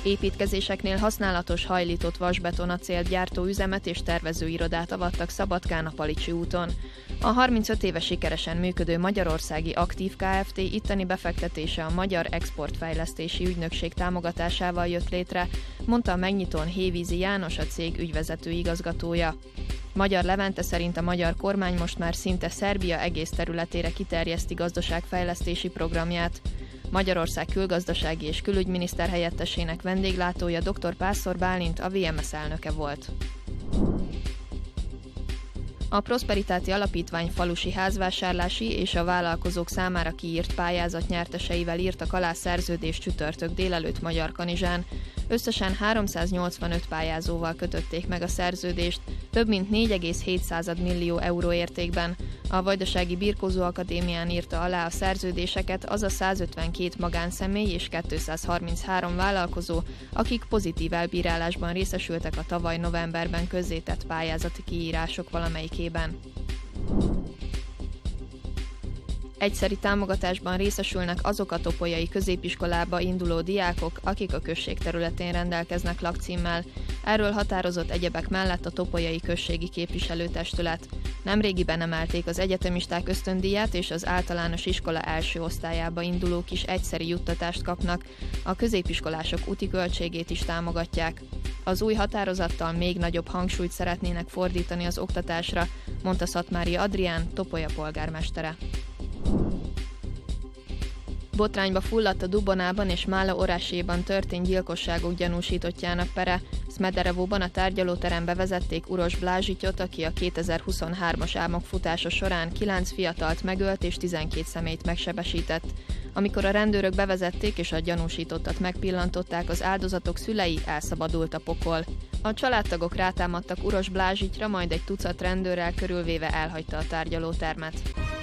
Építkezéseknél használatos hajlított vasbetonacélt gyártó üzemet és tervezőirodát avattak Szabadkán a Palicsi úton. A 35 éve sikeresen működő Magyarországi Aktív Kft. Itteni befektetése a Magyar Exportfejlesztési Ügynökség támogatásával jött létre, mondta a megnyitón Hévízi János, a cég ügyvezető igazgatója. Magyar Levente szerint a magyar kormány most már szinte Szerbia egész területére kiterjeszti gazdaságfejlesztési programját. Magyarország külgazdasági és külügyminiszter helyettesének vendéglátója dr. Pásztor Bálint, a VMS elnöke volt. A Prosperitáti Alapítvány falusi házvásárlási és a vállalkozók számára kiírt pályázat nyerteseivel írtak alá szerződést csütörtök délelőtt Magyarkanizsán. Összesen 385 pályázóval kötötték meg a szerződést, több mint 4,7 millió euró értékben. A Vajdasági Birkózó Akadémián írta alá a szerződéseket az a 152 magánszemély és 233 vállalkozó, akik pozitív elbírálásban részesültek a tavaly novemberben közzétett pályázati kiírások valamelyikében. Egyszeri támogatásban részesülnek azok a topolyai középiskolába induló diákok, akik a község területén rendelkeznek lakcímmel. Erről határozott egyebek mellett a topolyai községi képviselőtestület. Nemrégiben emelték az egyetemisták ösztöndíját, és az általános iskola első osztályába indulók is egyszeri juttatást kapnak, a középiskolások úti költségét is támogatják. Az új határozattal még nagyobb hangsúlyt szeretnének fordítani az oktatásra, mondta Szatmári Adrián, Topolya polgármestere. Botrányba fulladt a Dubonában és Mála Oraséban történt gyilkosságok gyanúsítottjának pere. Szmederevóban a tárgyalóterembe vezették Uros Blázsityot, aki a 2023-as álmok futása során 9 fiatalt megölt és 12 személyt megsebesített. Amikor a rendőrök bevezették és a gyanúsítottat megpillantották, az áldozatok szülei, elszabadult a pokol. A családtagok rátámadtak Uros Blázsityra, majd egy tucat rendőrrel körülvéve elhagyta a tárgyalótermet.